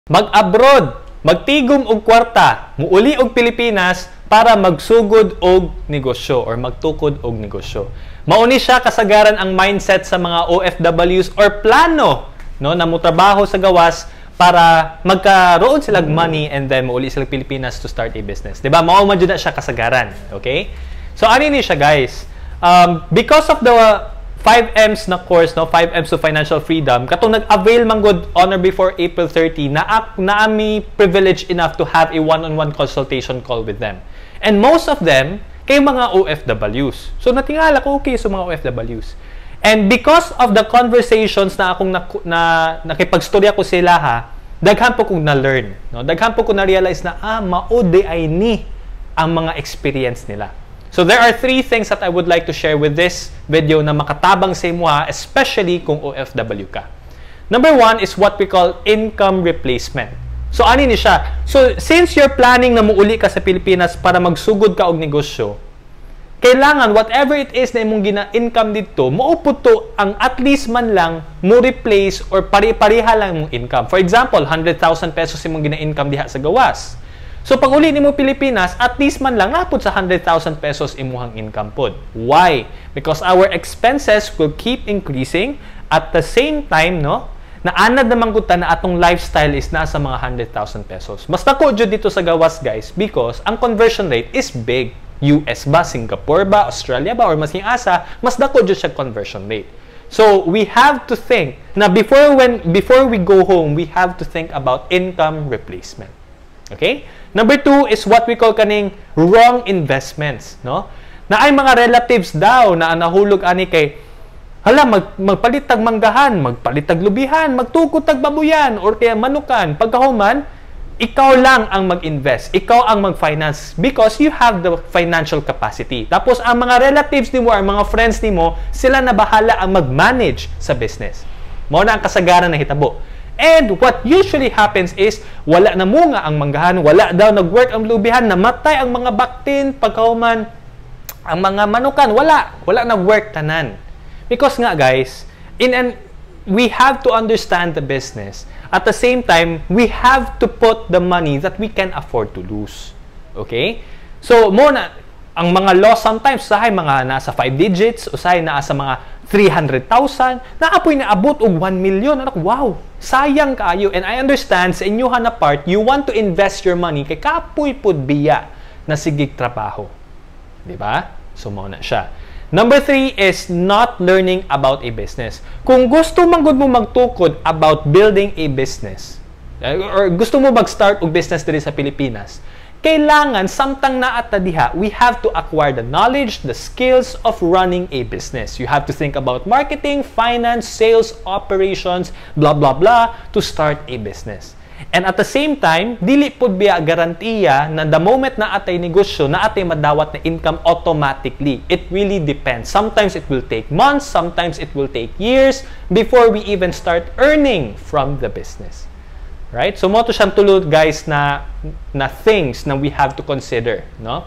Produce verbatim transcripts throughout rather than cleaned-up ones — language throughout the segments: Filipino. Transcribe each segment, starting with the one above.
Mag-abroad, magtigom og kwarta, muuli og Pilipinas para magsugod og negosyo or magtukod og negosyo. Mauni siya kasagaran ang mindset sa mga O F Ws or plano, no, na mutrabaho sa gawas para magkaroon silang money and then muuli sila Pilipinas to start a business. Diba? Mao man jud na siya kasagaran. Okay? So ano ni siya, guys? Um, because of the five M's na course, no, five M's to financial freedom, katong nag-avail man good honor before April thirty, na na ami privileged enough to have a one-on-one consultation call with them. And most of them kay mga O F Ws. So natingala ko okay sa mga O F Ws. And because of the conversations na akong na, na nakipagstorya ko sila ha, daghan po kong na-learn, no? Daghan po ko na-realize na ah, maode ay ni ang mga experience nila. So there are three things that I would like to share with this video na makatabang sa imo ha, especially kung O F W ka. Number one is what we call income replacement. So ano ni siya? So since you're planning na muuli ka sa Pilipinas para magsugod ka og negosyo, kailangan whatever it is na imong gina-income dito, maupod to ang at least man lang mo replace or pari-pariha lang imong income. For example, one hundred thousand pesos imong gina-income diha sa gawas. So pag uli nimo Pilipinas, at least man lang napod sa one hundred thousand pesos imuhang income pod. Why? Because our expenses will keep increasing at the same time, no? Naanad naman ko ta na atong lifestyle is nasa mga one hundred thousand pesos. Mas dako jud dito sa gawas, guys, because ang conversion rate is big. U S ba, Singapore ba, Australia ba, or mas asa, mas dako jud siya conversion rate. So we have to think na before when before we go home, we have to think about income replacement. Okay? Number two is what we call kaning wrong investments, no? Na ay mga relatives daw na nahulog ani kay hala, mag, magpalit tag manggahan, magpalit tag lubihan, magtukod tag babuyan, or kaya manukan. Pagkahuman, ikaw lang ang mag-invest. Ikaw ang mag-finance because you have the financial capacity. Tapos, ang mga relatives ni mo, ang mga friends ni mo, sila na bahala ang mag-manage sa business. Mao na ang kasagaran na hitabo. And what usually happens is, wala na mo nga ang manggahan, wala daw nag-work ang lubihan, namatay ang mga baktin, pagkahuman, ang mga manukan, wala. Wala nag-work tanan. Because nga, guys, in an, we have to understand the business. At the same time, we have to put the money that we can afford to lose. Okay? So, mo na, ang mga loss sometimes, usahay mga nasa five digits, usahay na sa mga three hundred thousand, naapoy na abot og one million. Anak, wow! Sayang kaayo. And I understand, sa inyohan na part, you want to invest your money kay kapoy pud biya na sigig trabaho. Diba? So, mo na siya. Number three is not learning about a business. Kung gusto man gud mo magtukod about building a business, or gusto mo mag-start og business diri sa Pilipinas, kailangan samtang naata diha, we have to acquire the knowledge, the skills of running a business. You have to think about marketing, finance, sales, operations, blah blah blah to start a business. And at the same time, dili pud biya garantiya na the moment na atay negosyo, na atay madawat na income automatically. It really depends. Sometimes it will take months, sometimes it will take years before we even start earning from the business. Right? So mo to siyang tulod, guys, na na things na we have to consider, no?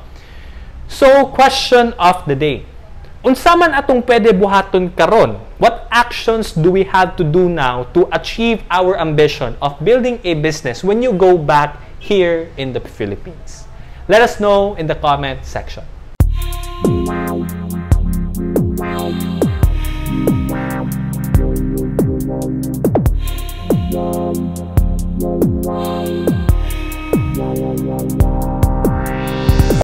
So, question of the day. Unsa man atong pwede buhaton karon? What actions do we have to do now to achieve our ambition of building a business when you go back here in the Philippines? Let us know in the comment section.